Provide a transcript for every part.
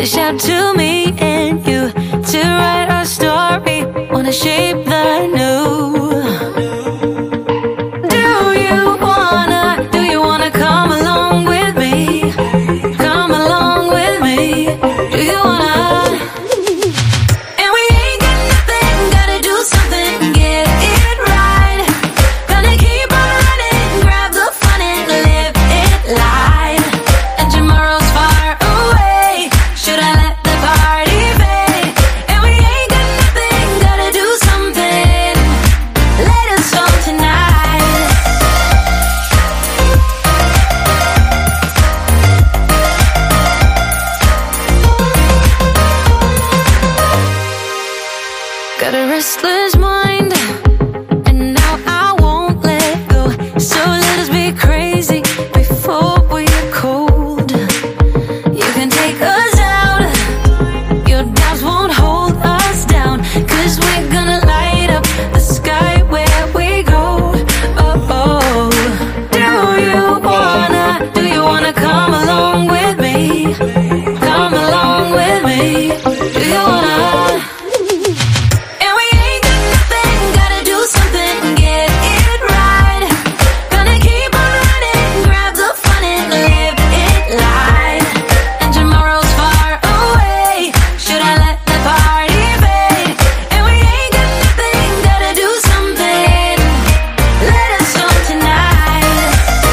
Dish out to me and you to write our story. Wanna shape the new. Do you wanna come along with me? Come along with me. Do you wanna? And we ain't got nothing, gotta do something, get it right. Gonna keep on running, grab the fun and live it live. And tomorrow's far away, should I let the party fade? And we ain't got nothing, gotta do something, let us all tonight. Got a restless mind, and now I won't let go. So let us be crazy before we are cold. You can take us out, your doubts won't hold us down, 'cause we're gonna light up the sky where we go. Oh, oh. Do you wanna come along with me? Come along with me. Do you wanna? And we ain't got nothing, gotta do something, get it right. Gonna keep on running, grab the fun and live it live. And tomorrow's far away, should I let the party fade? And we ain't got nothing, gotta do something, let us on tonight.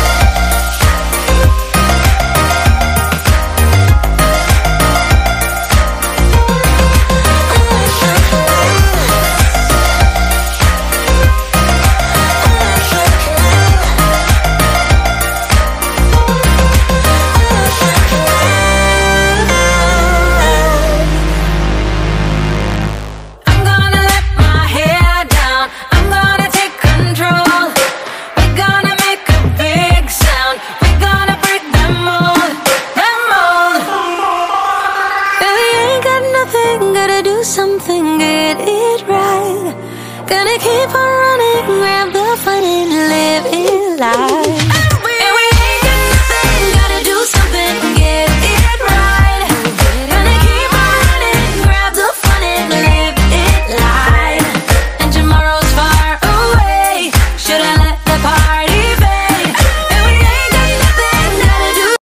I'm gonna let my hair down, I'm gonna take control. We're gonna make a big sound, we're gonna break them mold, them mold. And we ain't got nothing, gotta do something, get it right. Gonna keep on running, grab the fun and live it live.